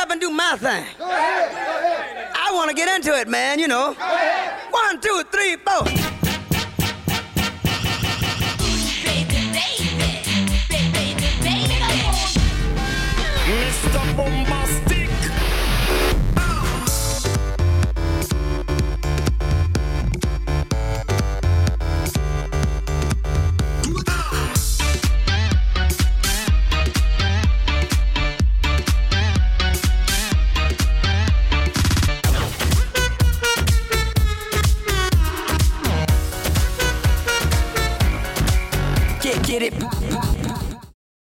up and do my thing. Go ahead. I want to get into it, man, you know. 1, 2, 3, 4.